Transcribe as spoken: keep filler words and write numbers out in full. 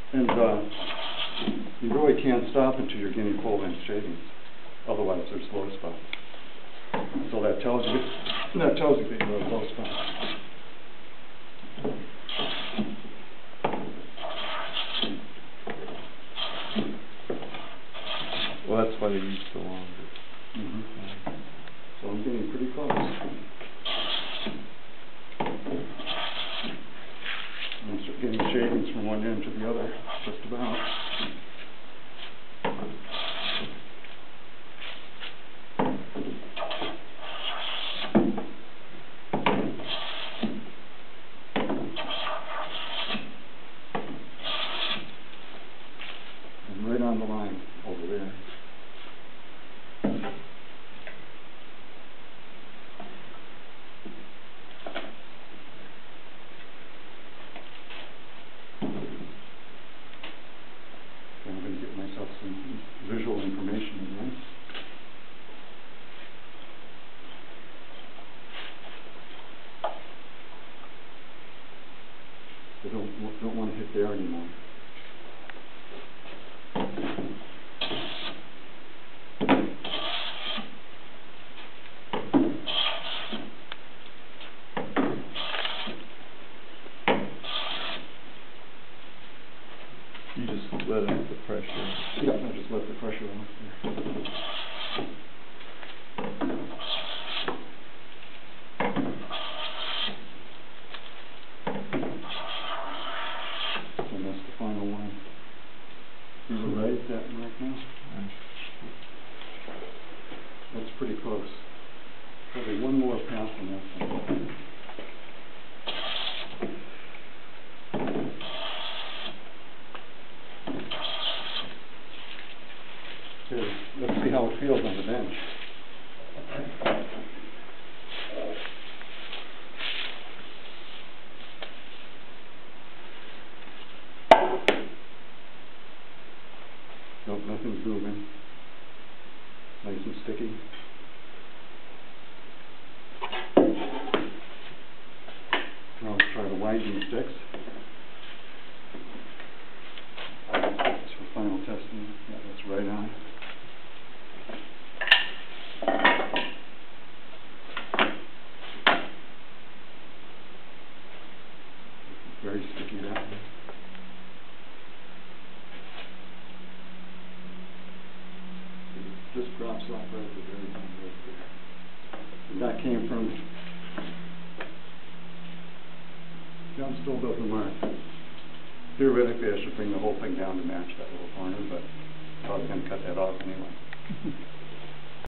And uh, you really can't stop until you're getting full-length shavings. Otherwise, there's low spots. So that tells you that tells you that you have low spots. Well, that's why they use the longer. Mm-hmm. So I'm getting pretty close. I'm start getting shavings from one end to the other, just about. I'm right on the line over there. I'm going to get myself some visual information again. I don't, don't want to hit there anymore. You just let off the pressure. Yeah, I just let the pressure off there. And that's the final one. You were right at that mark now? Right. That's pretty close. Probably one more pass on that one. Here, let's see how it feels on the bench. Nope, nothing's moving. Nice and sticky. Now let's try the winding sticks. That's for final testing. Yeah, that's right on. Very sticky, that one. It just drops off right at the very end right there. And that came from, John still doesn't mark. Theoretically, I should bring the whole thing down to match that little corner, but I was going to cut that off anyway.